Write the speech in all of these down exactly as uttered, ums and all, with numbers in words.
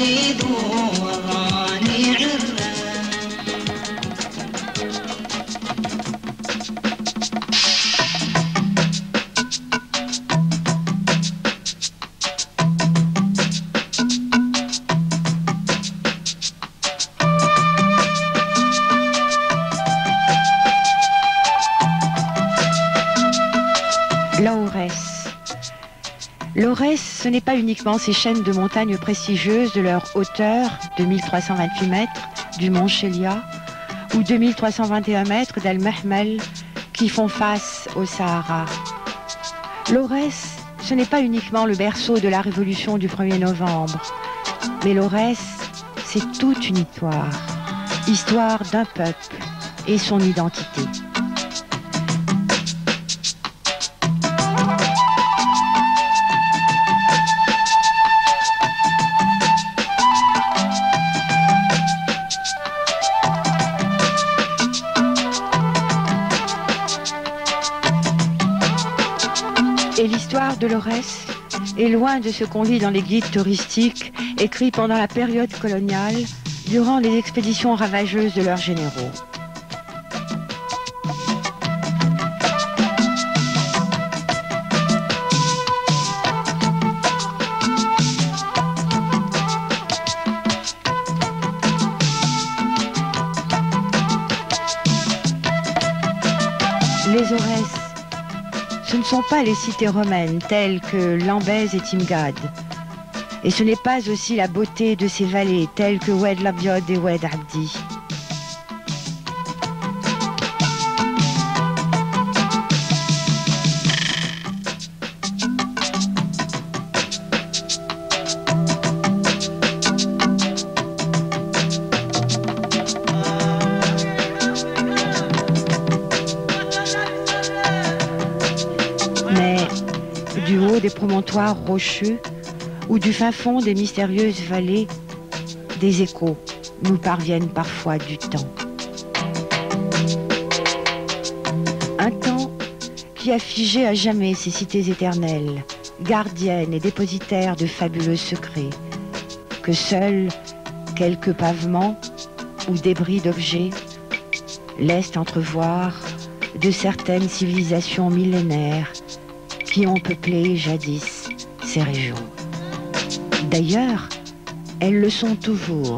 وليد وراني عرة. L'Aurès. L'Aurès, ce n'est pas uniquement ces chaînes de montagnes prestigieuses de leur hauteur de mille trois cent vingt-huit mètres du mont Chelia ou deux mille trois cent vingt et un mètres d'Al-Mahmel qui font face au Sahara. L'Aurès, ce n'est pas uniquement le berceau de la révolution du premier novembre, mais l'Aurès, c'est toute une histoire, histoire d'un peuple et son identité. Et l'histoire de l'Aurès est loin de ce qu'on lit dans les guides touristiques écrits pendant la période coloniale, durant les expéditions ravageuses de leurs généraux. Les Aurès, ce ne sont pas les cités romaines telles que Lambèse et Timgad. Et ce n'est pas aussi la beauté de ces vallées telles que Oued Labiod et Oued Abdi. Du haut des promontoires rocheux ou du fin fond des mystérieuses vallées, des échos nous parviennent parfois du temps. Un temps qui a figé à jamais ces cités éternelles, gardiennes et dépositaires de fabuleux secrets, que seuls quelques pavements ou débris d'objets laissent entrevoir de certaines civilisations millénaires qui ont peuplé jadis ces régions. D'ailleurs, elles le sont toujours.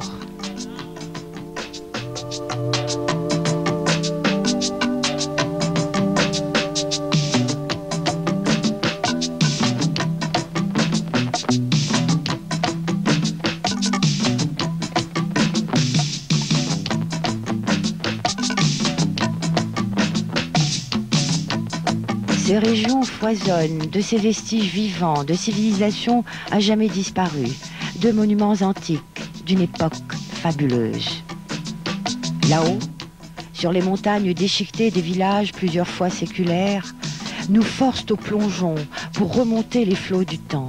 Ces régions foisonnent de ces vestiges vivants, de civilisations à jamais disparues, de monuments antiques, d'une époque fabuleuse. Là-haut, sur les montagnes déchiquetées des villages plusieurs fois séculaires, nous forcent au plongeon pour remonter les flots du temps.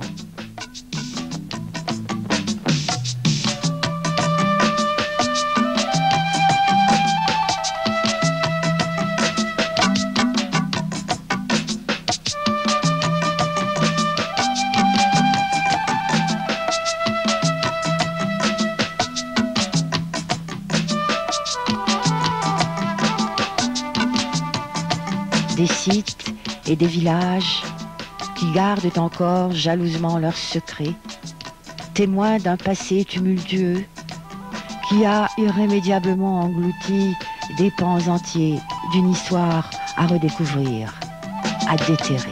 Des sites et des villages qui gardent encore jalousement leurs secrets, témoins d'un passé tumultueux qui a irrémédiablement englouti des pans entiers d'une histoire à redécouvrir, à déterrer.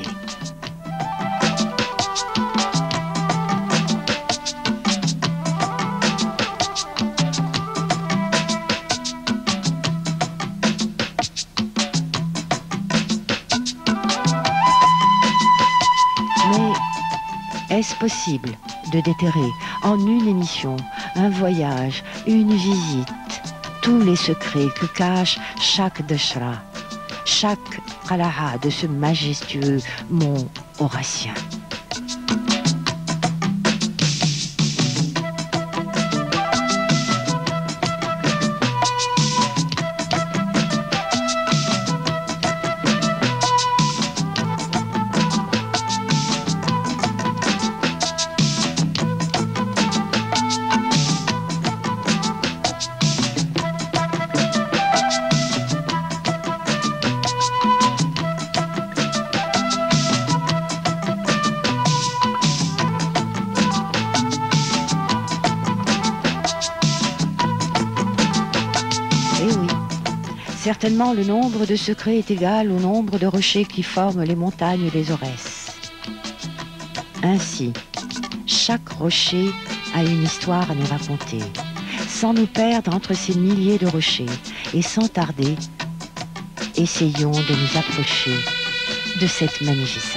Est-ce possible de déterrer en une émission, un voyage, une visite, tous les secrets que cache chaque Deshra, chaque Qala'a de ce majestueux mont Aurassien? Certainement, le nombre de secrets est égal au nombre de rochers qui forment les montagnes des Aurès. Ainsi, chaque rocher a une histoire à nous raconter, sans nous perdre entre ces milliers de rochers, et sans tarder, essayons de nous approcher de cette magnificence.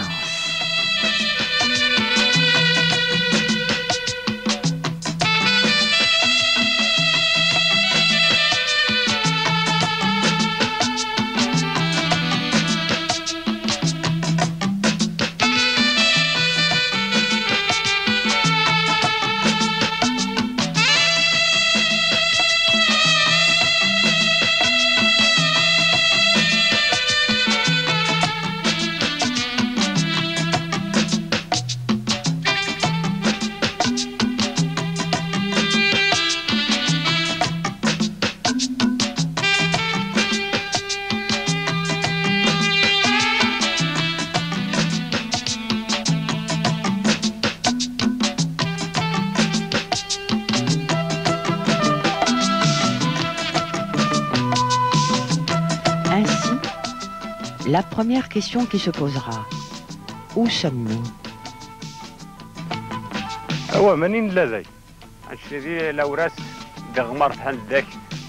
La première question qui se posera, où sommes-nous? هو منين لذي هادشي الأوراس دغمر بحال داك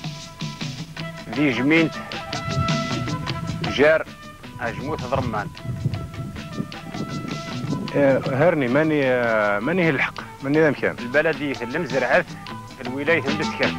ذي جمينت جار أجموت ضرمان هرني ماني ماني الحق ماني ذا مكان البلدية المزرعات الولاية المسكن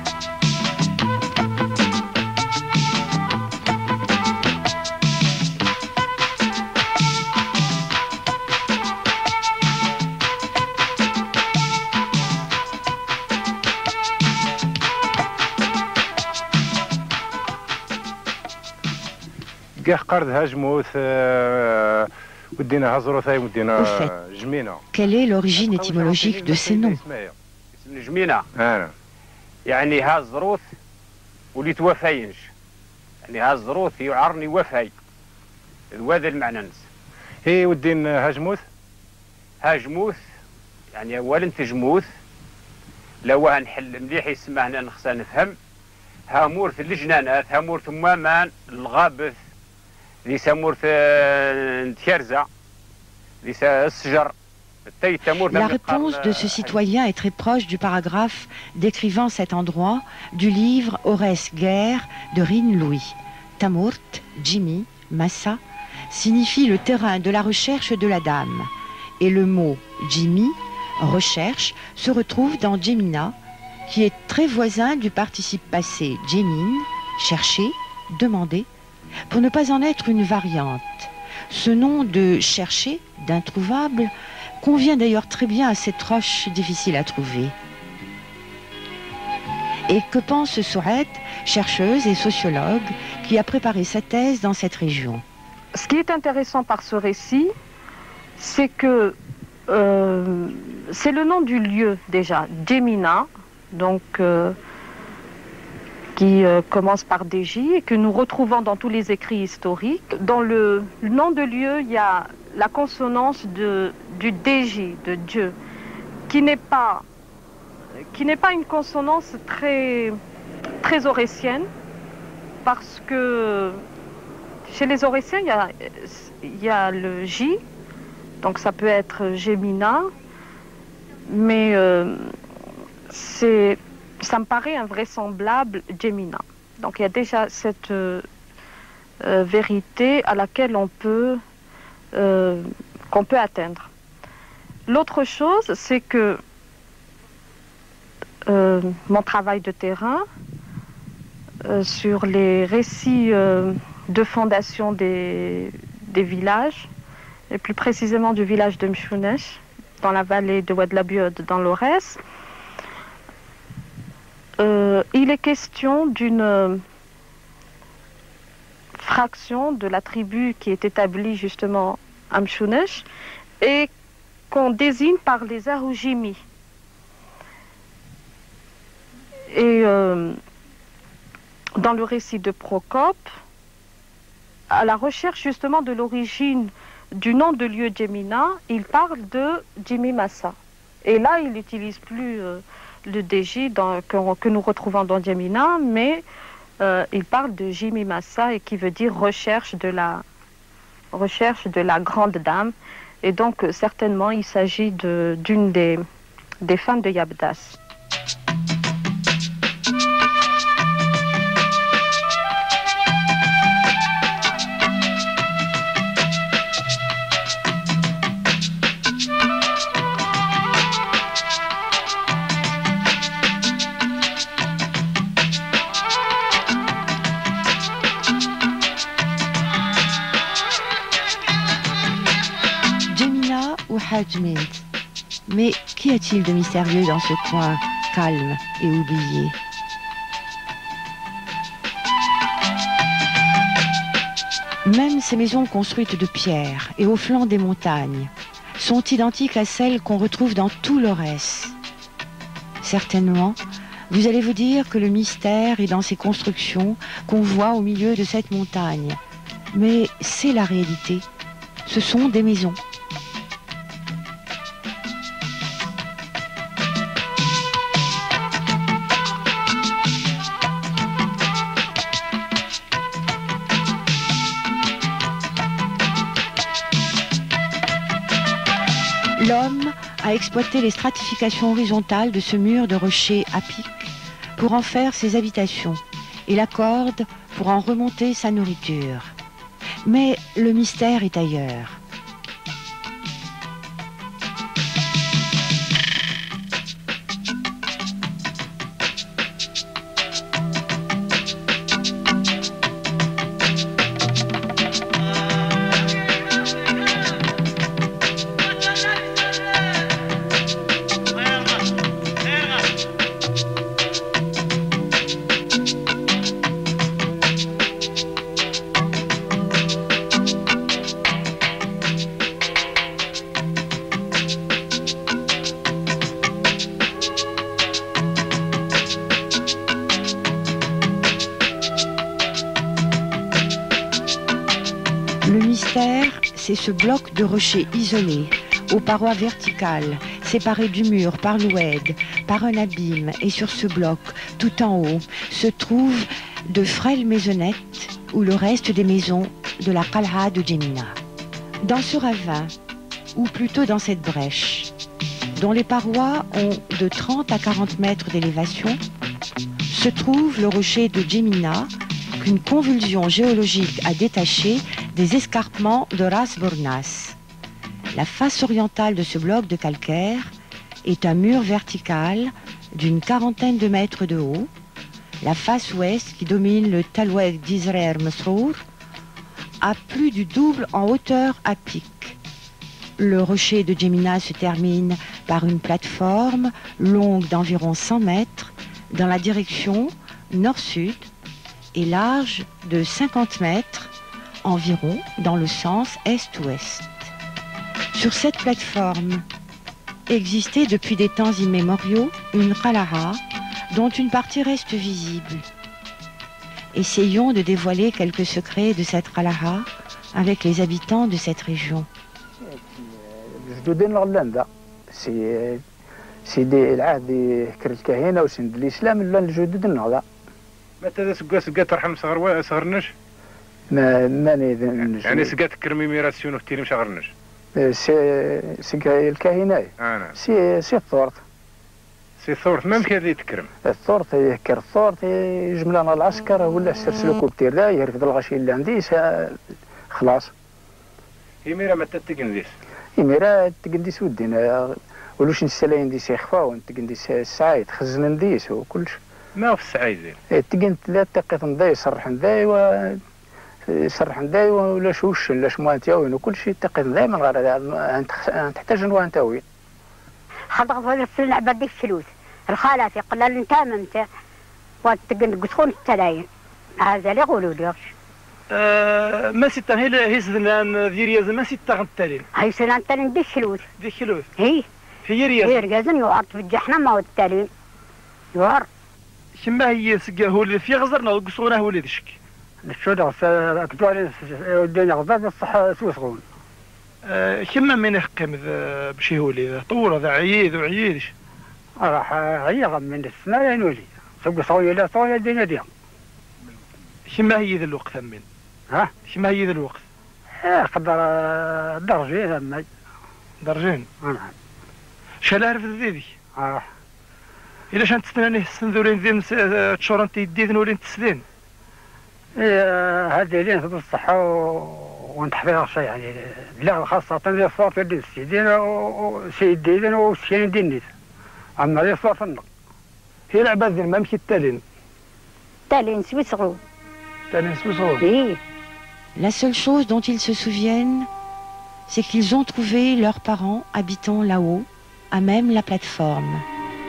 Quelle est l'origine étymologique de ces noms? جمينة يعني ها الزروث وليت وفاينش يعني ها الزروث يعرني وفاي هذا المعنى نس هي ودين هاجموث هاجموث يعني اولا تجموث لو هنحل مليح يسمى هنا نخصنا نفهم هامورث الجنانات هامورث مامان الغابث ليس مورث نتكرزة ليس السجر. La réponse de ce citoyen est très proche du paragraphe décrivant cet endroit du livre Aurès Guerre de Rin Louis. Tamourt, Jimmy, Massa signifie le terrain de la recherche de la dame. Et le mot Jimmy, recherche, se retrouve dans Jemina, qui est très voisin du participe passé Jemin, chercher, demander, pour ne pas en être une variante. Ce nom de chercher, d'introuvable, convient d'ailleurs très bien à cette roche difficile à trouver. Et que pense Sourette, chercheuse et sociologue, qui a préparé sa thèse dans cette région? Ce qui est intéressant par ce récit, c'est que euh, c'est le nom du lieu déjà, Jemina, donc euh, qui euh, commence par D J et que nous retrouvons dans tous les écrits historiques. Dans le, le nom de lieu, il y a la consonance de, du D J, de Dieu, qui n'est pas, qui n'est pas une consonance très, très aurétienne, parce que chez les aurétiens, il y a, il y a le J, donc ça peut être Jemina, mais euh, c'est, ça me paraît invraisemblable Jemina. Donc il y a déjà cette euh, euh, vérité à laquelle on peut Euh, qu'on peut atteindre. L'autre chose, c'est que euh, mon travail de terrain euh, sur les récits euh, de fondation des, des villages, et plus précisément du village de Mchounesh, dans la vallée de Oued-la-Biode, dans l'Aurès, euh, il est question d'une fraction de la tribu qui est établie justement à Mchounesh et qu'on désigne par les Aroujimi. Et euh, dans le récit de Procope, à la recherche justement de l'origine du nom de lieu Jemina, il parle de Jimmy Massa. Et là, il n'utilise plus euh, le D J dans, que, que nous retrouvons dans Jemina, mais euh, il parle de Jimi Massa et qui veut dire recherche de la, recherche de la grande dame. Et donc, euh, certainement, il s'agit de, d'une des, des femmes de Yabdas. Hajmint. Mais qu'y a-t-il de mystérieux dans ce coin calme et oublié? Même ces maisons construites de pierre et au flanc des montagnes sont identiques à celles qu'on retrouve dans tout l'Aurès. Certainement, vous allez vous dire que le mystère est dans ces constructions qu'on voit au milieu de cette montagne. Mais c'est la réalité. Ce sont des maisons. L'homme a exploité les stratifications horizontales de ce mur de rochers à pic pour en faire ses habitations et la corde pour en remonter sa nourriture. Mais le mystère est ailleurs. C'est ce bloc de rochers isolés, aux parois verticales, séparé du mur par l'oued, par un abîme, et sur ce bloc, tout en haut, se trouvent de frêles maisonnettes ou le reste des maisons de la Qal'a de Jemina. Dans ce ravin, ou plutôt dans cette brèche, dont les parois ont de trente à quarante mètres d'élévation, se trouve le rocher de Jemina, qu'une convulsion géologique a détaché des escarpements de Ras Bournas. La face orientale de ce bloc de calcaire est un mur vertical d'une quarantaine de mètres de haut. La face ouest, qui domine le Taloueg d'Israël Mesrour, a plus du double en hauteur à pic. Le rocher de Jemina se termine par une plateforme longue d'environ cent mètres dans la direction nord-sud et large de cinquante mètres environ dans le sens est-ouest. Sur cette plateforme existait depuis des temps immémoriaux une Qala'a dont une partie reste visible. Essayons de dévoiler quelques secrets de cette Qala'a avec les habitants de cette région. سيدي العهد كر الكهنة وسند الإسلام لا الجدد النهضة. متى سقا سقا ترحم صغر صغرنش؟ ما ماني يعني سقا تكرمي ميراسيون وفتيري مش صغرنش. سي سقا الكهنة. أنا. سي سي الثورت. سي الثورت ما يمكن هذه تكرم. الثورت يكر الثورت يجملنا العسكر ولا سرسلو كوبتير ذا يرفض الغشي اللي عندي خلاص. هي ميرا متى تقنديس؟ هي ميرا تقنديس ودينا. ولوش نسلاين ديس يخفاو تقنديس السعايد خزن نديس وكلش. ما في السعايد زين. تقنت لا تقيت نضاي صرح نضاي و صرح نضاي ولا شوش لا شموانتاوين وكل شيء تقيت نضاي من غير تحتاج نوانتاوين. خلق في اللعبة ديك فلوس الخالة في قلال انت انت وتقن قصون التلاين هذا اللي يقولوا لي. أه ما ستة هي هي سنان ذيريا زمان ستة غنتالين. هي سنان تالين ديك فلوس. ديك فلوس. هي. هي رياض. هي رياض يوعر في الجحنم أو التالين. يوعر. شما هي سقى هو اللي في غزرنا وقصونا هو اللي دشك. الشودة أكتوالي الدنيا غزر بالصحة سوسغون. أه شما من يحكم ذا بشي هو اللي طورة ذا عيد وعيدش. راح عيغ من السنة ينولي. سوق صويا لا صويا الدنيا ديها. شما هي ذا الوقت من ها شما هي ذا الوقت آه، قدر آه، درجة أما درجين نعم شحال عرف ذيك اه الا شان تستناني السندورين ديال تشور انت يديدن ولين تسدين إيه، هذه لين في الصحة ونتحفظ شيء يعني لا خاصة لي صوت ديال السيدين وسيد ديدن وسيدين دينيت أما لي صوت النق هي العباد ديال ما مشي التالين تالين سويسرو تالين سويسرو إيه. La seule chose dont ils se souviennent, c'est qu'ils ont trouvé leurs parents habitant là-haut, à même la plateforme.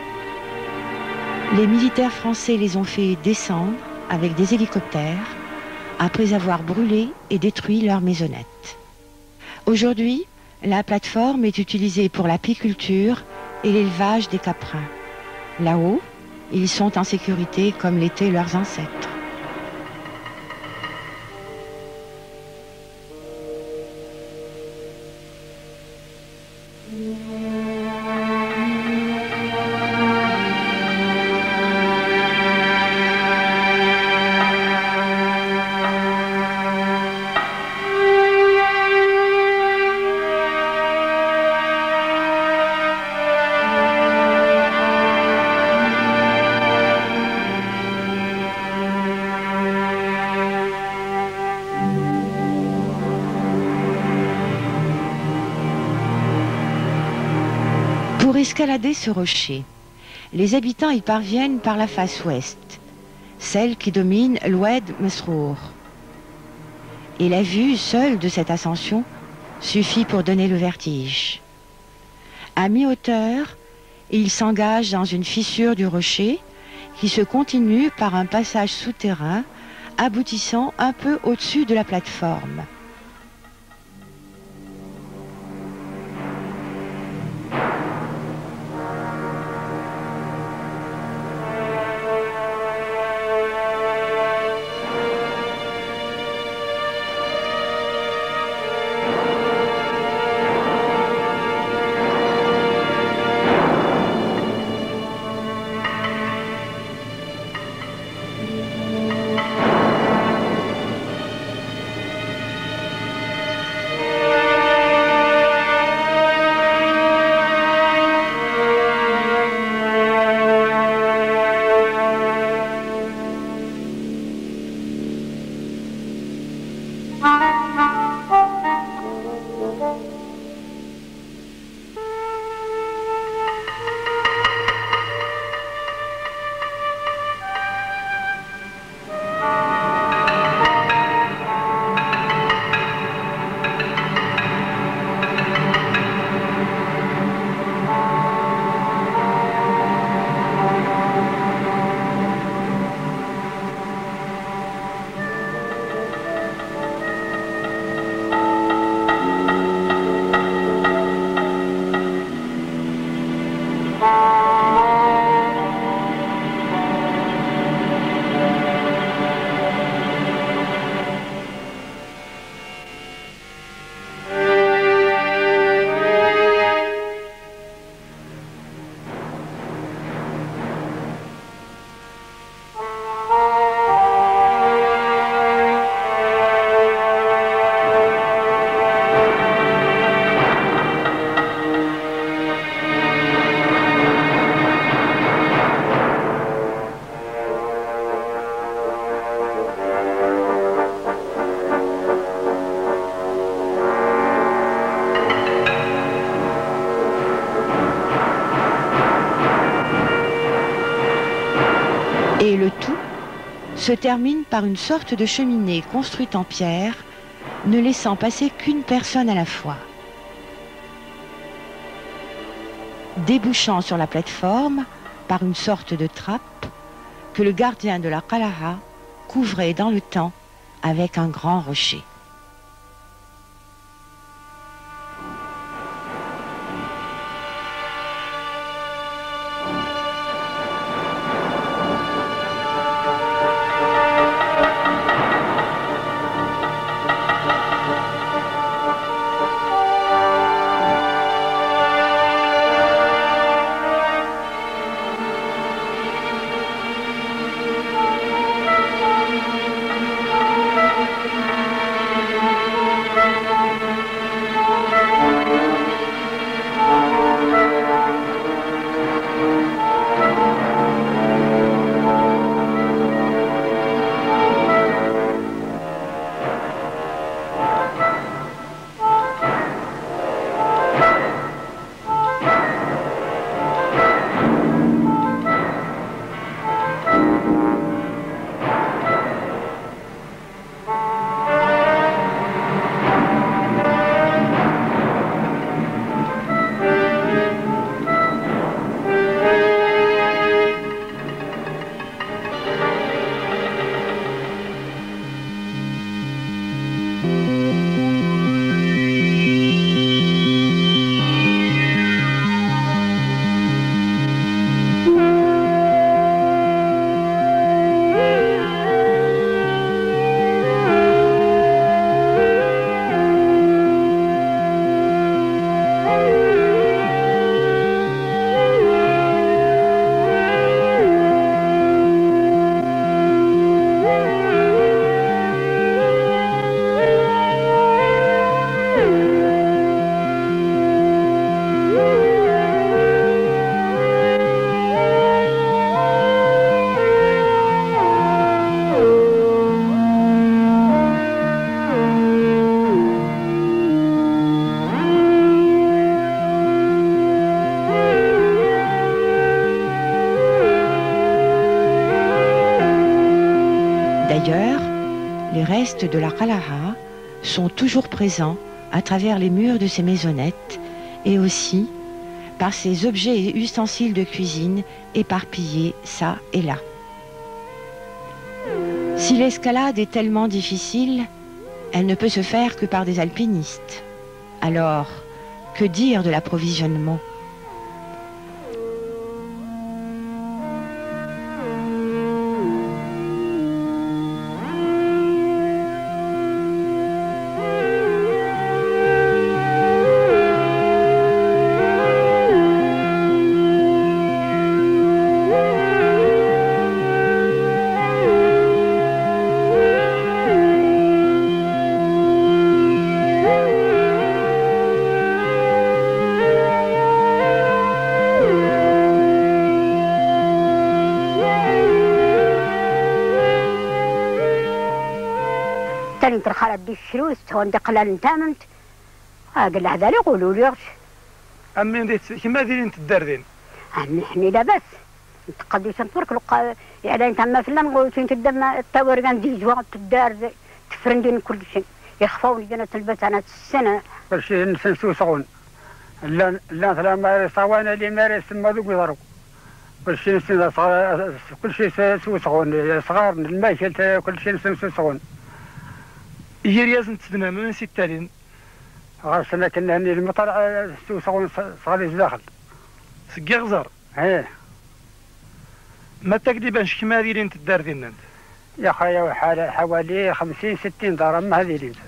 Les militaires français les ont fait descendre avec des hélicoptères après avoir brûlé et détruit leurs maisonnettes. Aujourd'hui, la plateforme est utilisée pour l'apiculture et l'élevage des caprins. Là-haut, ils sont en sécurité comme l'étaient leurs ancêtres. Pour escalader ce rocher, les habitants y parviennent par la face ouest, celle qui domine l'Oued Mesrour. Et la vue seule de cette ascension suffit pour donner le vertige. À mi-hauteur, ils s'engagent dans une fissure du rocher qui se continue par un passage souterrain aboutissant un peu au-dessus de la plateforme. Et le tout se termine par une sorte de cheminée construite en pierre, ne laissant passer qu'une personne à la fois. Débouchant sur la plateforme par une sorte de trappe que le gardien de la Qala'a couvrait dans le temps avec un grand rocher. D'ailleurs, les restes de la Qala'a sont toujours présents à travers les murs de ces maisonnettes et aussi par ces objets et ustensiles de cuisine éparpillés ça et là. Si l'escalade est tellement difficile, elle ne peut se faire que par des alpinistes. Alors, que dire de l'approvisionnement ? انت الخالة دي الشروس هون قلال انتامنت قال هذا اللي يقولوا لي امين ديت كما دايرين تداردين نحن لاباس تقديش نترك لقى يعني انت ما فلان نقول انت دم التورقان دي جوا تدار تفرندين كل شيء يخفون جنة البيت انا السنه كل شيء نسنسو صغون لا لا ثلا ما صوانا اللي مارس ما ذوق يضرب كل شيء نسنسو كل شيء سو صغون صغار الماكل كل شيء نسنسو صغون هي رياض نتبنى من نسيت تالين غارسنا كنا هني المطلع سو صغون صغار داخل سقي غزر ايه ما تكذبش كما دايرين تداردين انت يا خويا حوالي خمسين ستين دار ما هذه اللي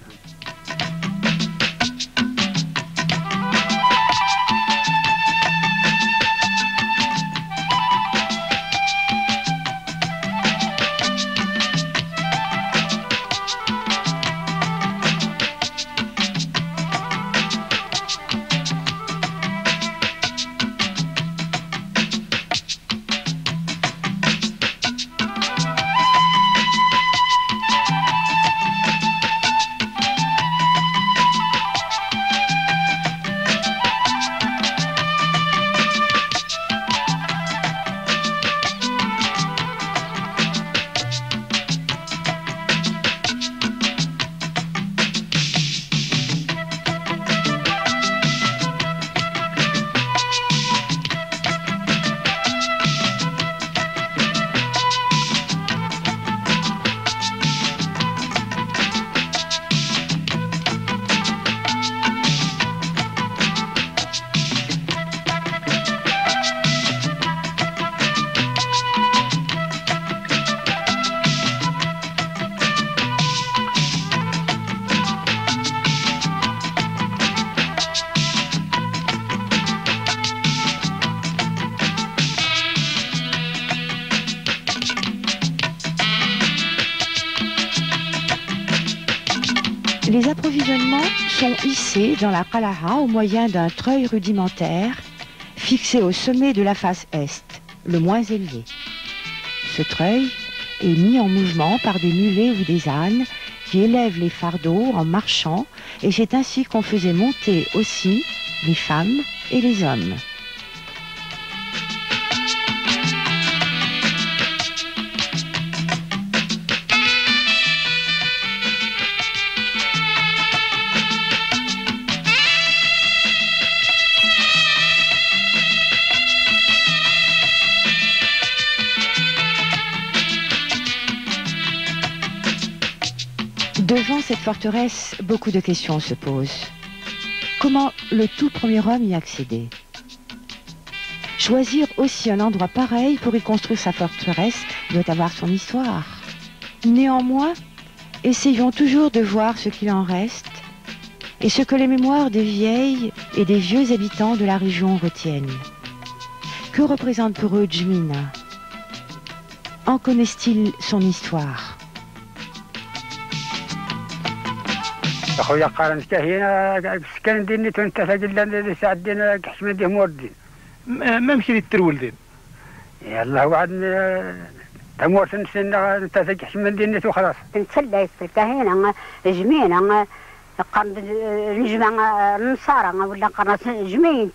Les approvisionnements sont hissés dans la Qala'a au moyen d'un treuil rudimentaire fixé au sommet de la face est, le moins élevé. Ce treuil est mis en mouvement par des mulets ou des ânes qui élèvent les fardeaux en marchant, et c'est ainsi qu'on faisait monter aussi les femmes et les hommes. Devant cette forteresse, beaucoup de questions se posent. Comment le tout premier homme y accéder? Choisir aussi un endroit pareil pour y construire sa forteresse doit avoir son histoire. Néanmoins, essayons toujours de voir ce qu'il en reste et ce que les mémoires des vieilles et des vieux habitants de la région retiennent. Que représente pour eux Jmina? En connaissent-ils son histoire? اخويا قارن كهينا سكن ديني تنتفق لنا ساعدنا كحشمه دي موردين ما ممكن يترولدين يلا وعد تمور سنسنا نتفق كحشمه ديني وخلاص نتسلى الكهينه جمينه قرن نجمع النصارى ولا قرن جمينت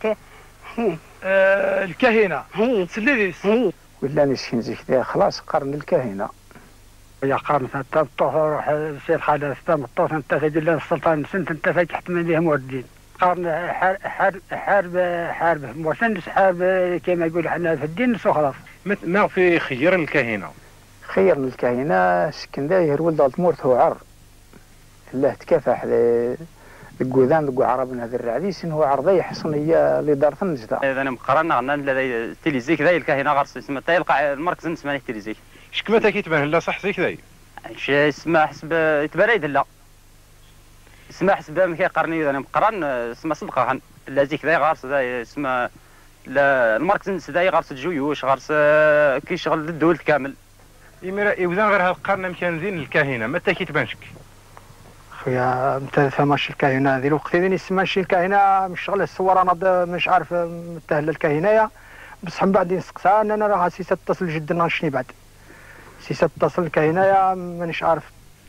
الكهينه هي سليديس هي ولا نسكن زيك خلاص قرن الكهينه يا قارن حتى الطهور روح السيد خالد ستام الطوس انت تجي السلطان سنت انت تحت من ليه موردين قارن حارب حارب حارب موسندس حارب كما يقول احنا في الدين وخلاص. ما في خير الكهنه خير الكهنه سكن داير ولد التمورت هو عر الله تكافح الجوذان ذو عربنا هذا الرعديس هو عرضي حصنيه لدار النجده. اذا مقرنا عندنا تيليزي كذا الكهنه غرس اسمه تلقى المركز نسميه تيليزي. شكما تا كيتبان لا صح زي كذا شي اسمه حسب يتبريد لا اسمه حسب ما كيقرني انا مقرن اسمه صدقه لا زي كذا غرس اسمه المركز نسدا غرس الجيوش غرس كيشغل الدول كامل. يمرا يوزن غير هذا القرن مكان زين الكاهنه متى كيتبانشك خويا متى فماش الكاهنه هذه الوقت اللي نسماش الكاهنه مش شغل الصور انا مش عارف متهل الكاهنه بصح من بعد نسقسها انا راه سي تتصل جدا نشني بعد سي تتصل الكاهنه مانيش عارف.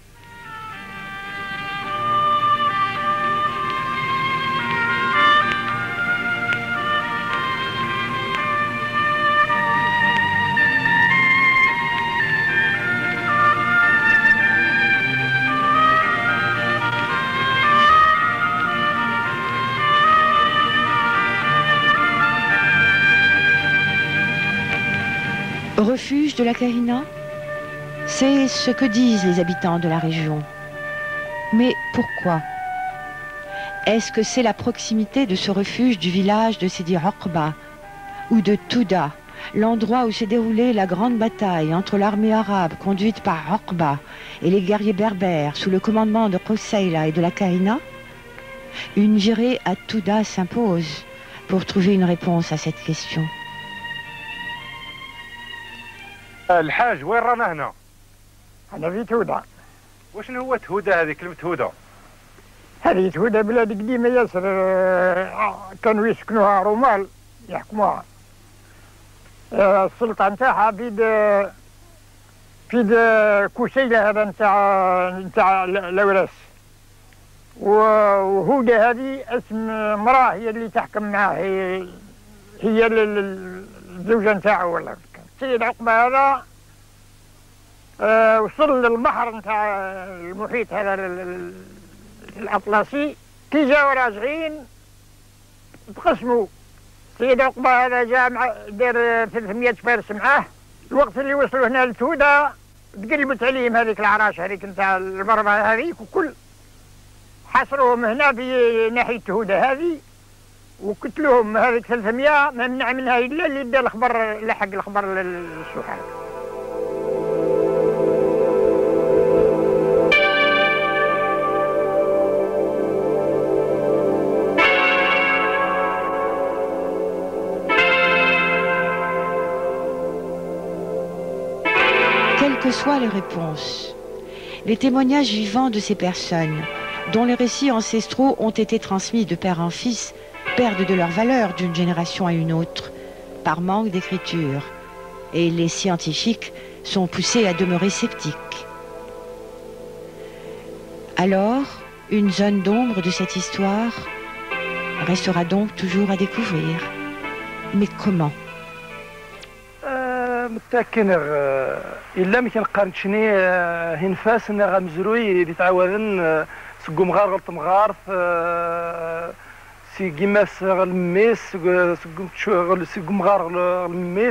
Refuge de la Kahina, c'est ce que disent les habitants de la région. Mais pourquoi? Est-ce que c'est la proximité de ce refuge du village de Sidi Oqba ou de Touda, l'endroit où s'est déroulée la grande bataille entre l'armée arabe conduite par Oqba et les guerriers berbères sous le commandement de Qusayla et de la Kahina? Une virée à Touda s'impose pour trouver une réponse à cette question. الحاج وين رانا هنا؟ انا في تودا. وشنو هو تهودا هذه كلمة تهودا؟ هذه تودا بلاد قديمة ياسر كانوا يسكنوها رومال يحكموها. السلطة نتاعها بيد بيد كوسيلة هذا نتاع نتاع الأوراس. وهودا هذه اسم امرأة هي اللي تحكم معاه هي هي الزوجة نتاعو ولا. السيد عقبة هذا آه وصل للبحر نتاع المحيط هذا الأطلسي كي جاو راجعين تقسموا. السيد عقبة هذا جاء مع دار ثلاثمية فارس معاه. الوقت اللي وصلوا هنا لتودا تقلبت عليهم هذيك العراش هذيك نتاع المرمى هذيك وكل حصروهم هنا في ناحية تودا هذه وقتلوهم. هذيك ثلاثمية ما منع منها الا اللي دا الخبر لحق الخبر للسلطان. Quelles que soient les réponses, les témoignages vivants de ces personnes, dont les récits ancestraux ont été transmis de père en fils, perdent de leur valeur d'une génération à une autre, par manque d'écriture, et les scientifiques sont poussés à demeurer sceptiques. Alors, une zone d'ombre de cette histoire restera donc toujours à découvrir. Mais comment? متاكن الا ما كنقارنشني هنفاس انا غمزروي اللي تعاودن سقو مغار مغارف سي كيماس الميس سقو سقو مغار الميس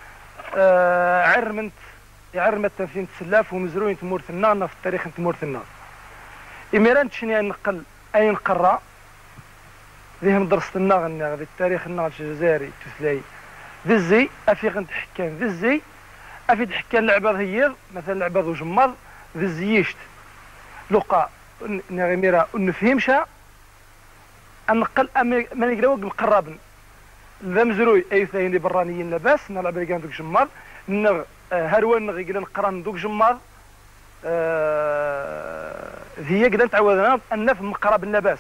عرمنت عرمت تنفين تسلاف ومزروين تمورثنا في التاريخ تمورثنا إميران تشني نقل أي نقرة ذيهم درست النغن ذي التاريخ النغل الجزائري تثلاي ذي الزي أفي غنتحكان ذي الزي أفي تحكان لعبة هيض مثلا لعبة ذو جمال ذي الزيشت لقى نغميرا ونفهمشا النقل أمي ما نقراوك مقربن ذا مزروي أي ثاني اللي برانيين لاباس نلعب لقان دوك جمال نغ هروان نغي قلنا نقران دوك جمال هي قد تعودنا النف مقرب النباس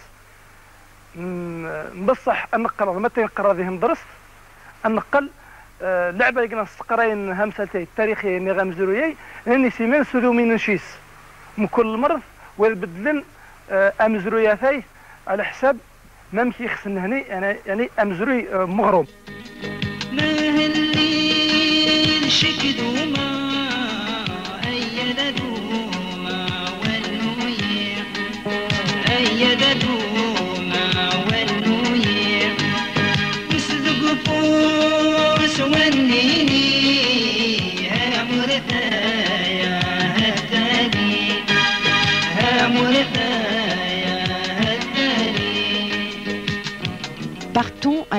بصح النقل متى نقرا ذيهم درست النقل لعبه يقنا نستقرين همسلتي التاريخيه اللي غامزرويي لاني سيمين سلو من نشيس من كل مرض ويبدلن امزروياتي على حساب ما مكي خصن هني يعني يعني امزروي مغروم ما هالليل شكدوا ما أيدوا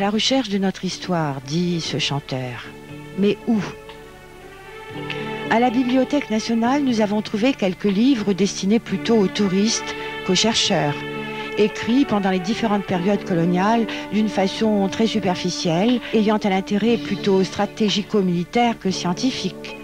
la recherche de notre histoire, dit ce chanteur. Mais où? À la Bibliothèque nationale, nous avons trouvé quelques livres destinés plutôt aux touristes qu'aux chercheurs, écrits pendant les différentes périodes coloniales d'une façon très superficielle, ayant un intérêt plutôt stratégico-militaire que scientifique.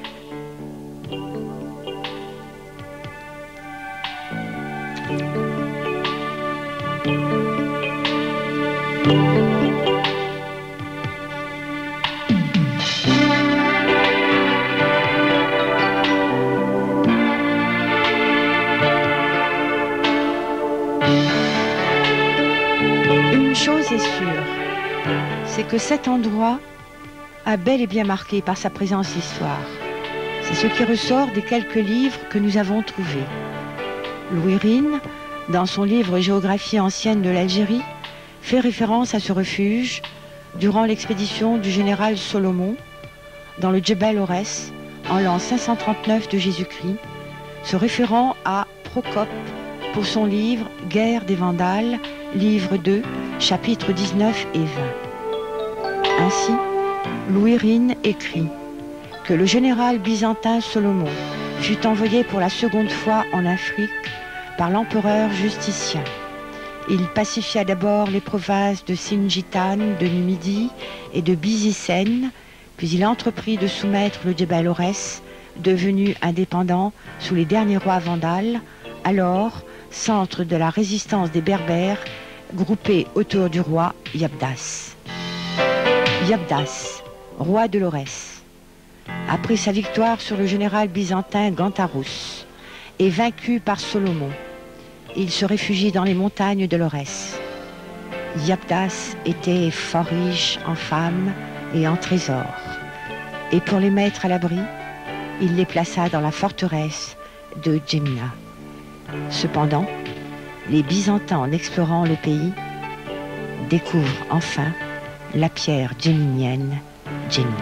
C'est que cet endroit a bel et bien marqué par sa présence l'histoire. C'est ce qui ressort des quelques livres que nous avons trouvés. Louis Rine, dans son livre Géographie ancienne de l'Algérie, fait référence à ce refuge durant l'expédition du général Solomon dans le Djebel Aurès en l'an cinq cent trente-neuf de Jésus-Christ, se référant à Procope pour son livre Guerre des Vandales, livre deux, chapitres dix-neuf et vingt. Ainsi, Louis Rine écrit que le général byzantin Solomon fut envoyé pour la seconde fois en Afrique par l'empereur Justicien. Il pacifia d'abord les provinces de Singitane, de Numidie et de Bizicène, puis il entreprit de soumettre le Djebel Aurès, devenu indépendant sous les derniers rois vandales, alors centre de la résistance des Berbères, groupés autour du roi Yabdas. Yabdas, roi de l'Aurès, après sa victoire sur le général byzantin Gantarous, est vaincu par Solomon. Il se réfugie dans les montagnes de l'Aurès. Yabdas était fort riche en femmes et en trésors. Et pour les mettre à l'abri, il les plaça dans la forteresse de Djemina. Cependant, les Byzantins, en explorant le pays, découvrent enfin la pierre djéminienne Djémina.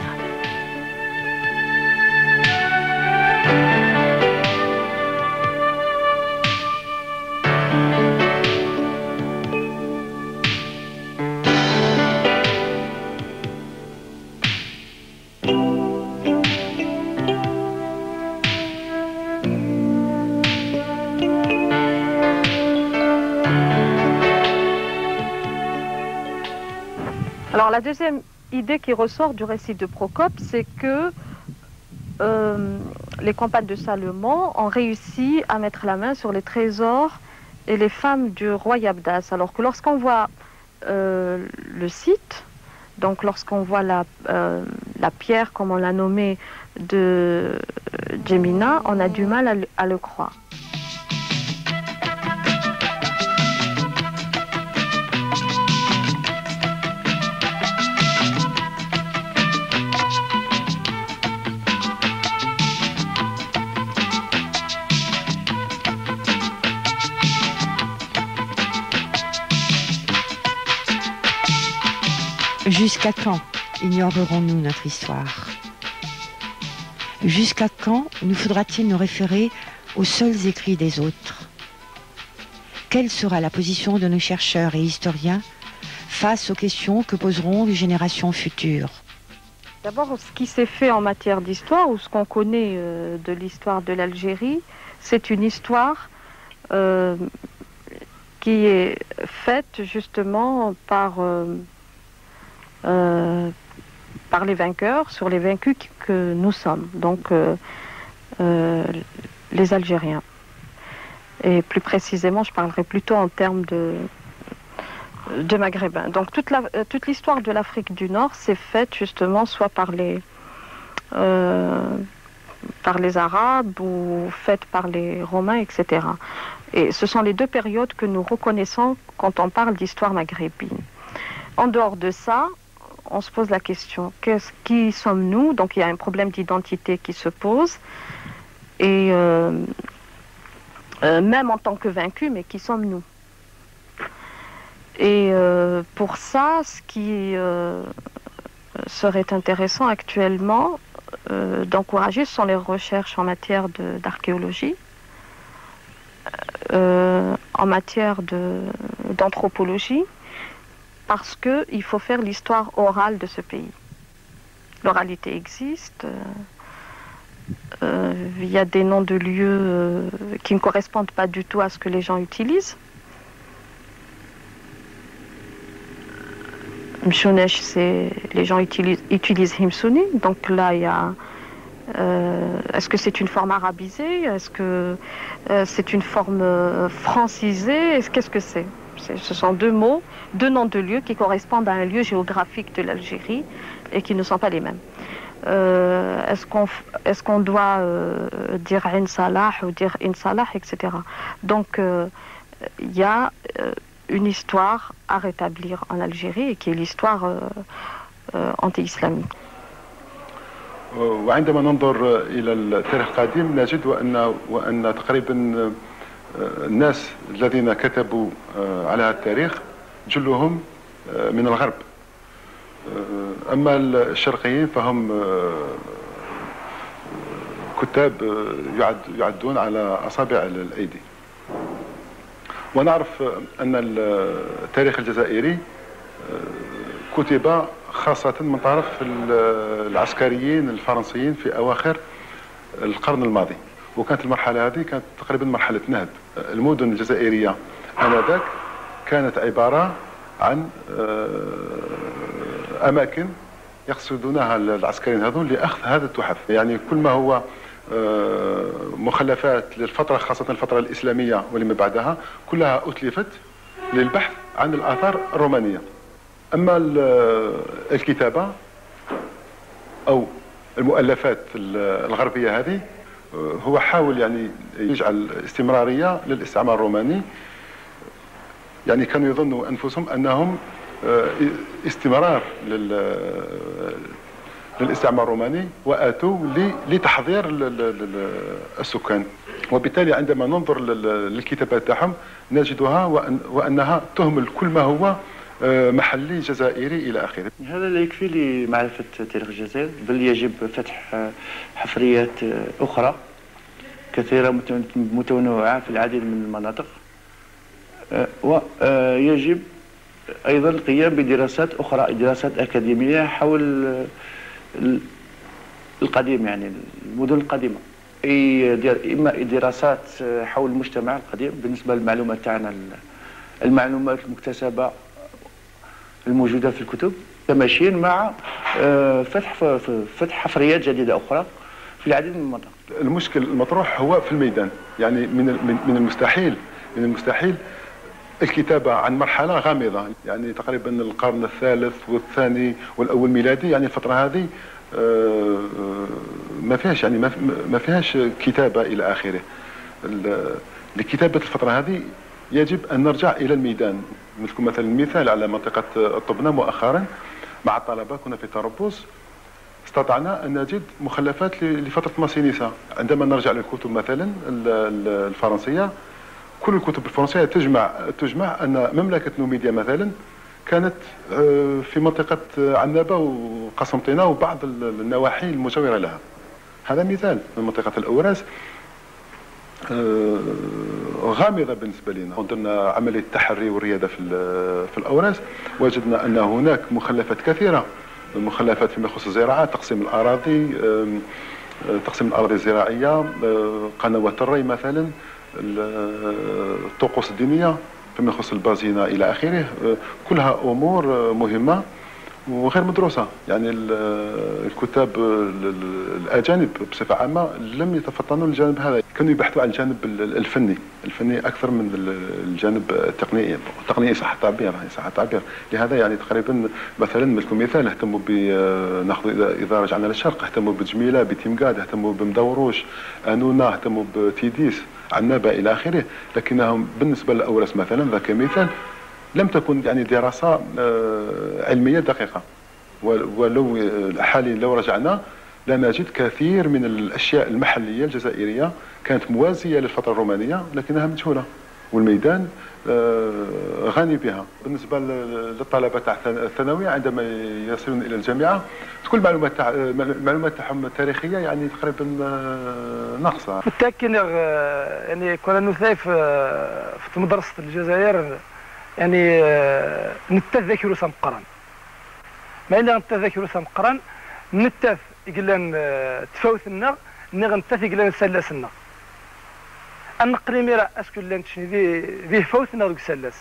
Alors la deuxième idée qui ressort du récit de Procope, c'est que euh, les compagnes de Salomon ont réussi à mettre la main sur les trésors et les femmes du roi Yabdas. Alors que lorsqu'on voit euh, le site, donc lorsqu'on voit la, euh, la pierre, comme on l'a nommée, de Djémina, on a du mal à le, à le croire. Jusqu'à quand ignorerons-nous notre histoire? Jusqu'à quand nous faudra-t-il nous référer aux seuls écrits des autres? Quelle sera la position de nos chercheurs et historiens face aux questions que poseront les générations futures? D'abord, ce qui s'est fait en matière d'histoire, ou ce qu'on connaît euh, de l'histoire de l'Algérie, c'est une histoire euh, qui est faite justement par... Euh, Euh, par les vainqueurs sur les vaincus que nous sommes, donc euh, euh, les Algériens. Et plus précisément, je parlerai plutôt en termes de, de Maghrébins. Donc toute la, toute l'histoire de l'Afrique du Nord s'est faite justement soit par les, euh, par les Arabes ou faite par les Romains, et cetera. Et ce sont les deux périodes que nous reconnaissons quand on parle d'histoire maghrébine. En dehors de ça, on se pose la question, qu'est-ce, qui sommes-nous? Donc il y a un problème d'identité qui se pose. Et euh, euh, même en tant que vaincus, mais qui sommes-nous? Et euh, pour ça, ce qui euh, serait intéressant actuellement euh, d'encourager, ce sont les recherches en matière de, d'archéologie, euh, en matière de, d'anthropologie, parce qu'il faut faire l'histoire orale de ce pays. L'oralité existe. Euh, il y a des noms de lieux euh, qui ne correspondent pas du tout à ce que les gens utilisent. Mchounesh, c'est les gens utilisent, utilisent Himsouni, donc là il y a euh, est-ce que c'est une forme arabisée, est-ce que euh, c'est une forme euh, francisée, qu'est-ce que c'est? Ce sont deux mots, deux noms de lieux qui correspondent à un lieu géographique de l'Algérie et qui ne sont pas les mêmes. Euh, est-ce qu'on est-ce qu'on doit euh, dire Ain Salah ou dire In Salah, et cetera. Donc il euh, y a euh, une histoire à rétablir en Algérie et qui est l'histoire euh, euh, anti-islamique. وعندما ننظر إلى التاريخ القديم نجد وأن وأن تقريبا الناس الذين كتبوا على هذا التاريخ جلهم من الغرب. أما الشرقيين فهم كتاب يعد يعدون على أصابع الأيدي. ونعرف أن التاريخ الجزائري كتب خاصة من طرف العسكريين الفرنسيين في أواخر القرن الماضي، وكانت المرحلة هذه كانت تقريبا مرحلة نهب. المدن الجزائرية آنذاك كانت عبارة عن أماكن يقصدونها العسكريين هذول لأخذ هذا التحف، يعني كل ما هو مخلفات للفترة خاصة الفترة الإسلامية ولما بعدها كلها أتلفت للبحث عن الآثار الرومانية. أما الكتابة أو المؤلفات الغربية هذه هو حاول يعني يجعل استمرارية للاستعمار الروماني، يعني كانوا يظنوا أنفسهم أنهم استمرار للاستعمار الروماني وآتوا لتحضير السكان، وبالتالي عندما ننظر للكتابات تاعهم نجدها وأنها تهمل كل ما هو محلي جزائري إلى آخره. هذا لا يكفي لمعرفة تاريخ الجزائر، بل يجب فتح حفريات أخرى كثيرة متنوعة في العديد من المناطق، ويجب أيضا القيام بدراسات أخرى، دراسات أكاديمية حول القديم، يعني المدن القديمة، أي إما دراسات حول المجتمع القديم بالنسبة للمعلومات تاعنا، المعلومات المكتسبة الموجودة في الكتب، تماشين مع فتح فتح حفريات جديدة أخرى في العديد من المناطق. المشكل المطروح هو في الميدان، يعني من من المستحيل من المستحيل الكتابة عن مرحلة غامضة، يعني تقريبا القرن الثالث والثاني والأول ميلادي، يعني الفترة هذه ما فيهاش يعني ما فيهاش كتابة إلى آخره. لكتابة الفترة هذه يجب أن نرجع إلى الميدان. مثل مثلا المثال على منطقة الطبنة مؤخرا مع الطلبة كنا في تربص، استطعنا أن نجد مخلفات لفترة ماسينيسا. عندما نرجع للكتب مثلا الفرنسية، كل الكتب الفرنسية تجمع تجمع أن مملكة نوميديا مثلا كانت في منطقة عنابة وقسنطينة وبعض النواحي المجاورة لها. هذا مثال من منطقة الأوراس غامضة بالنسبة لنا. درنا عملية التحري والريادة في في الأوراس، وجدنا أن هناك مخلفات كثيرة، مخلفات فيما يخص الزراعة، تقسيم الأراضي، تقسيم الأراضي الزراعية، قنوات الري مثلا، الطقوس الدينية فيما يخص البازينة إلى آخره. كلها أمور مهمة وغير مدروسة، يعني الكتاب الأجانب بصفة عامة لم يتفطنوا للجانب هذا، كانوا يبحثوا عن الجانب الفني الفني أكثر من الجانب التقني التقني صح التعبير صح التعبير. لهذا يعني تقريبا مثلا مثل مثال اهتموا ب ناخذ إذا رجعنا للشرق، اهتموا بجميلة، بتيمقاد، اهتموا بمدوروش، أنونا، اهتموا بتيديس، عنابة إلى آخره. لكنهم بالنسبة للأوراس مثلا ذا كمثال لم تكن يعني دراسة علمية دقيقة، ولو حاليا لو رجعنا لا نجد كثير من الأشياء المحلية الجزائرية كانت موازية للفترة الرومانية لكنها مجهولة، والميدان غني بها. بالنسبة للطلبة تاع الثانوية عندما يصلون إلى الجامعة تكون المعلومات تاع المعلومات تاعهم التاريخية يعني تقريبا ناقصة. متأكد يعني كنا نثاي في مدرسة الجزائر يعني آه، نتذكر سمقران ما إلا نتذكر سمقران نتف يقلن آه، تفوثنا نغنتف يقلن سلسنا النقل ميرا اسكو لانتشني ذي ذي فوثنا ذوك سلس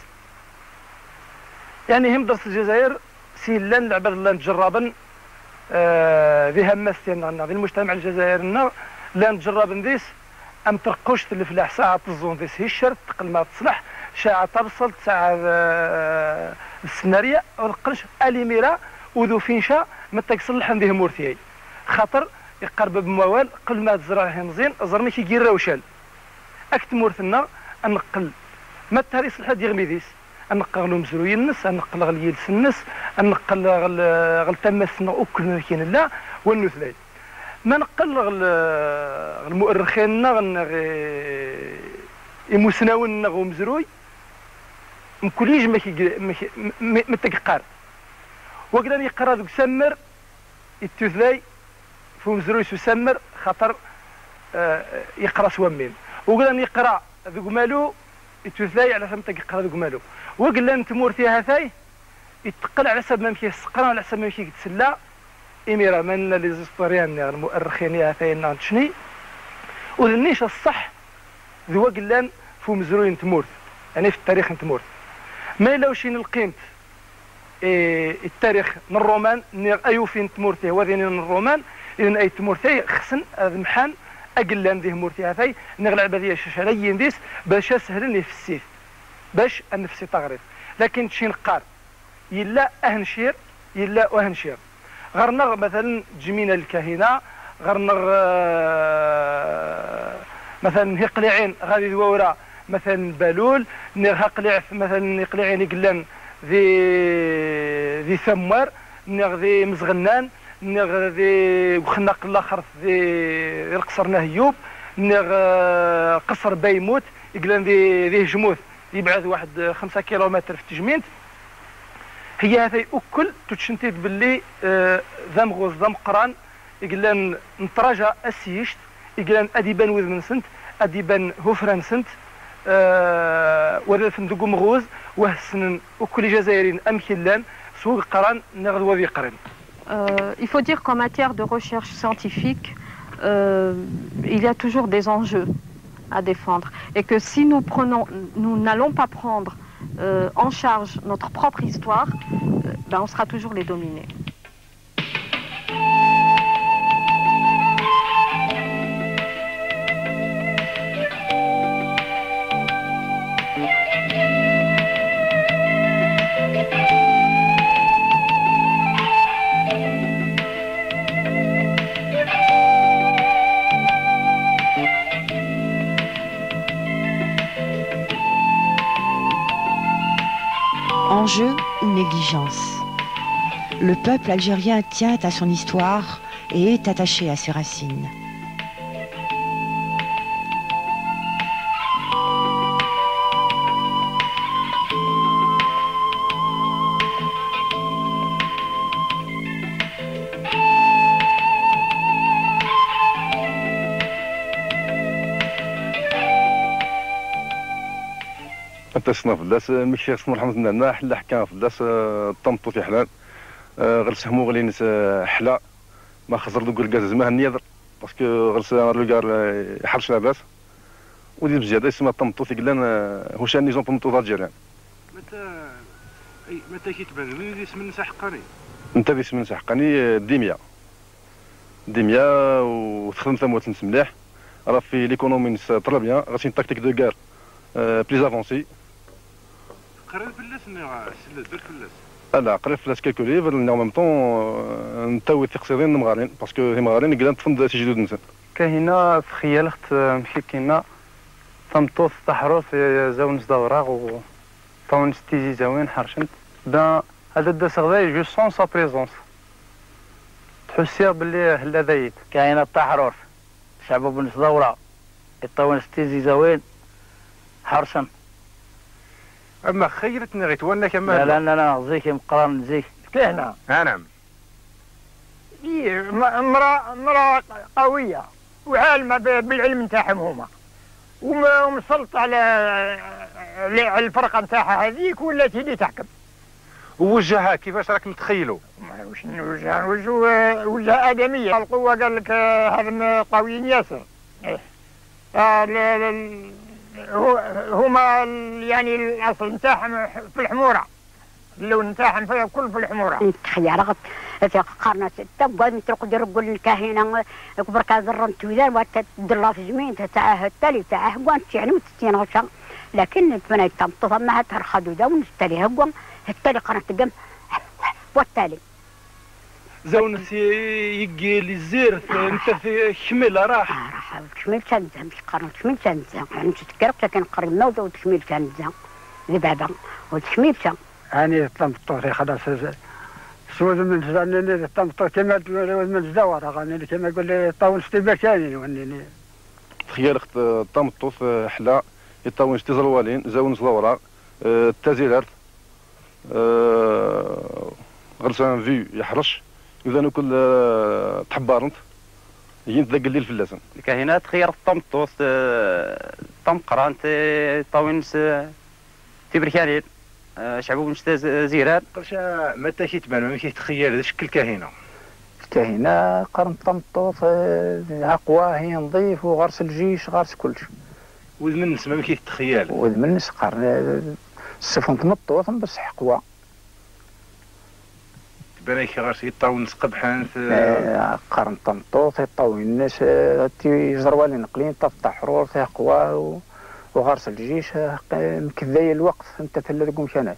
يعني هم درس الجزائر سيلان لعبة الله نتجربن آه ذي همستين في المجتمع الجزائري لا نتجربن ذيس ام ترقوش الفلاح ساعة تزون ذيس هي الشرط تقل ما تصلح ساعة تبصل ساعة آه السنارية ونقلش الي ميرا وذو فينشا متى يصلح عنده مورثيي خاطر يقرب بموال قل ما تزرعه مزيان زرمي كي يقير وشال اكت مورثنا انقل ما التهري يصلح ديغمي ذيس انقل مزروي النس انقل غليل النس انقل غل غل تمسنا وكل كاين لا والنثلي ما نقل غل المؤرخين غن يمسناون غو مزروي مكليج ما كي ما تققار وقدر يقرا ذوك سمر التثلي فو مزروي سمر خاطر آه يقرا سوامين وقدر يقرا ذوك مالو التثلي على فهمت يقرا ذوك مالو وقال انت مورتي هاثاي يتقل على حسب ما مشي السقرا على حسب ما مشي يتسلى اميرا من لي زيستوريان المؤرخين هاثاي نانتشني وذنيش الصح ذو قال فو مزروي تمورت يعني في التاريخ تمورت ما الا وشين القيمت إيه التاريخ من الرومان نير ايو فين تمورتي وذين من الرومان اذن اي تمورتي خصن محان اقلان ذيه مورتي هاثاي نغلع بهذه الشاشاليين ديس باش سهلني في السيف باش النفسي تغريف لكن تشين قار يلا اهنشير يلا اهنشير غرنغ مثلا جمينة الكاهنة غرنغ مثلا هقليعين غادي ذوورا مثلا بالول نير هقليع مثلا يقليعين يقلان ذي ذي ثمار نير ذي مزغنان نير ذي وخناق الاخر ذي القصر نهيوب نير قصر بيموت يقلان ذي ذي جموث يبعد واحد خمسة كيلومتر في تجمينت هي هذه أكل تتشنتيد باللي آه ذم غوز ذم قران يقلان نتراجع أسيشت يقلان أديبان وذ من سنت أديبان هوفران سنت آه وذا فندقو مغوز وهسنن أكل جزائرين أمكلان سوق قران نغذو ذي قران. Euh, il faut dire qu'en matière de recherche scientifique, euh, il y a toujours des enjeux à défendre et que si nous prenons, nous n'allons pas prendre euh, en charge notre propre histoire, euh, ben on sera toujours les dominés. Enjeu ou négligence. Le peuple algérien tient à son histoire et est attaché à ses racines. تصنع فلاس ماشي خصنا الحمد لله حلا حكا فلاس طمطو في حلال غير سهمو غلي حلا ما خسر دوك الكاز ما هنيضر باسكو غير لوكار يحرش لاباس ودي بزياده يسمى طمطو في قلان هوشان نيزون طمطو دالجيريان متى اي متى كيتبان وين اسم النساء حقاني انت اسم النساء حقاني ديميا ديميا وتخدم ثموات نس مليح راه في ليكونومي نس طرا بيان غاسي تاكتيك دو كار بليز افونسي قريب فلاس سلات برك فلاس لا قريب فلاس كالكو ليفر ان ميم طون نتاوي تقصيرين مغارين باسكو هي مغارين قلان تفند سجدود نسن كاينه في خيالخت مشي كاينه طمطوط تحرو في زاون صدوراغ و طون ستيزي زاوين حرشنت دا هذا دا سغداي جو سون سا بريزونس تحسيها باللي هلا ذايت كاينه التحرور شعب بن صدورة الطون ستيزي زاوين حرشن اما خيرتني غيتوانا كما لا لا لا لا زيك مقران زيك كهنا ها نعم امرأة امرأة قوية وعالمة بالعلم تاعهم هما ومسلط على على الفرقه نتاعها هذيك ولات هي اللي تحكم. ووجهها كيفاش راك متخيلوا؟ واش نوجه نوجه وجهه ادميه. القوه قال لك هذم قويين ياسر. إيه. آه هما يعني الاصل نتاعهم في الحموره، اللون نتاعهم في كل في الحموره. تخيل في قرن ستة وقعد نترقوا يرقوا الكاهنة كبر كازر نتوزان وتدلا في جمين تاعه التالي تاعه قوان يعني وتسين غشا لكن تبنى تمطط ما ترخدوا دا ونستالي هقوان التالي قرن تقم والتالي زون يجي لي الزير انت في شمال راح راح شمال تنزه مش قرن شمال تنزه يعني تذكرك لكن قرن موت وتشمال تنزه لبابا وتشمال تنزه يعني طلمت خلاص سوز من زانني طمطو كما من الزوار غاني كما يقول لي طاول ستيباشاني وني تخيل اخت طمطو حلا يطاون شتي زروالين زاون زلورا التازيلات غرسان فيو يحرش اذا ناكل تحبارنت ينتذق الليل في اللسان الكاهنات خير طمطو طم قرانت طاون تبركانين شعبو مشتا زيران قرش متى كيتبان ما كيتخيل هذا شكل كاهنه الكاهنه قرن طمطوط اقوى هي نظيف وغرس الجيش غرس كلشي وذ من الناس ما كيتخيل وذ من الناس قرن السفن تمطوط بصح قوى تبان كي غرس يطاون قبحان قرن طمطوط يطاون الناس تيزروالي نقلين تفتح حرور فيها قوى وغرس الجيش مكذاي الوقت انت تلقوا مشاناي.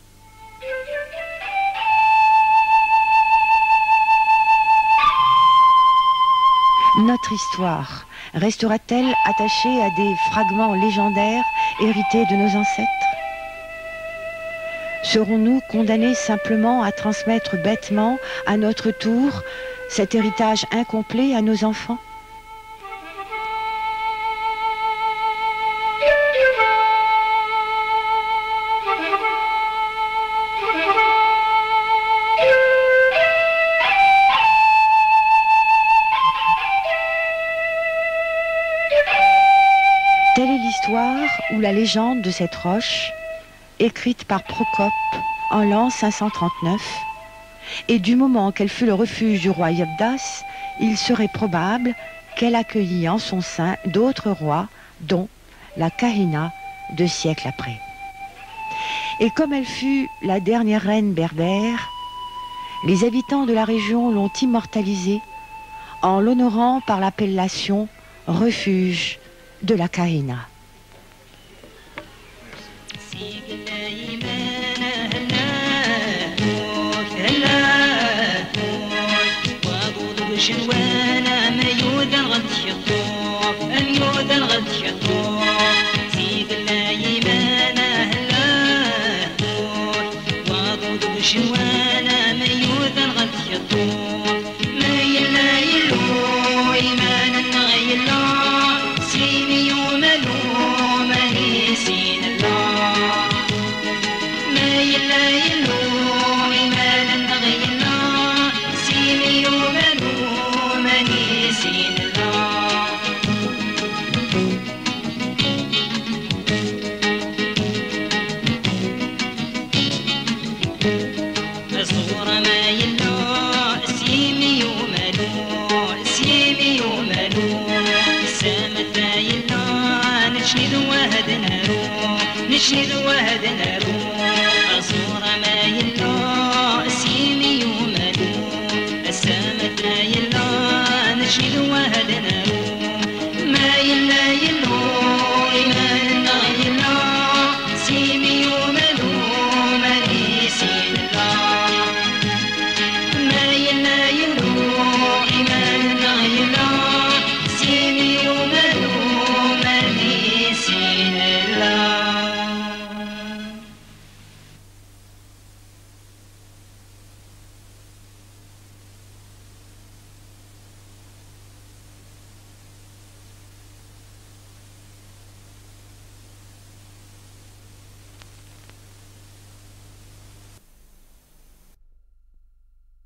Notre histoire restera-t-elle attachée à des fragments légendaires hérités de nos ancêtres? Serons-nous condamnés simplement à transmettre bêtement, à notre tour, cet héritage incomplet à nos enfants? Telle est l'histoire ou la légende de cette roche, écrite par Procope en l'an cinq cent trente-neuf, et du moment qu'elle fut le refuge du roi Yabdas, il serait probable qu'elle accueillit en son sein d'autres rois, dont la Kahina deux siècles après. Et comme elle fut la dernière reine berbère, les habitants de la région l'ont immortalisée en l'honorant par l'appellation refuge de la Kahina. وانا ميودا غد يطوف الميودا غد